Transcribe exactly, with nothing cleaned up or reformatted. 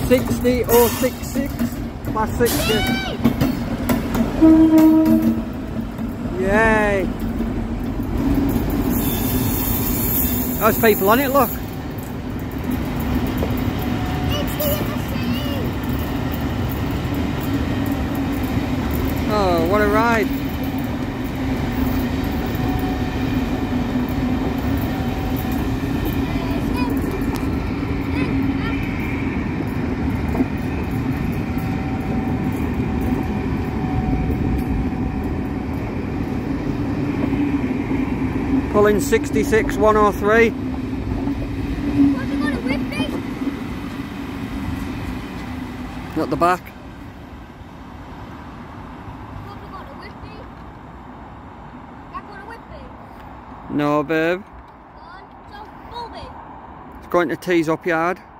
sixty or sixty-six plus sixty. Yay! There's people on it, look. Oh, what a ride. Pulling sixty-six one oh three. What, you gonna whip me? Not the back. What, you gonna whip me? That gonna whip me? No, babe. Go on, so pull me. It's going to tease up yard.